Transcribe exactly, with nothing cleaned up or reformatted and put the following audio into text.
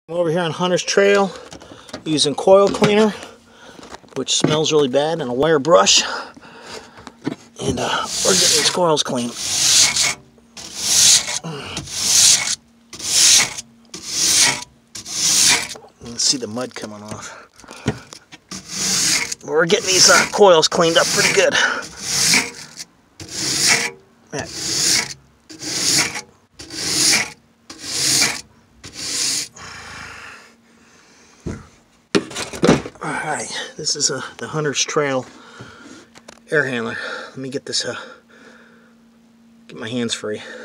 I'm over here on Hunter's Trail using coil cleaner, which smells really bad, and a wire brush. And uh, we're getting these coils clean. You can see the mud coming off. We're getting these uh, coils cleaned up pretty good. Yeah. Alright, this is uh, the Hunter's Trail air handler. Let me get this, uh, get my hands free.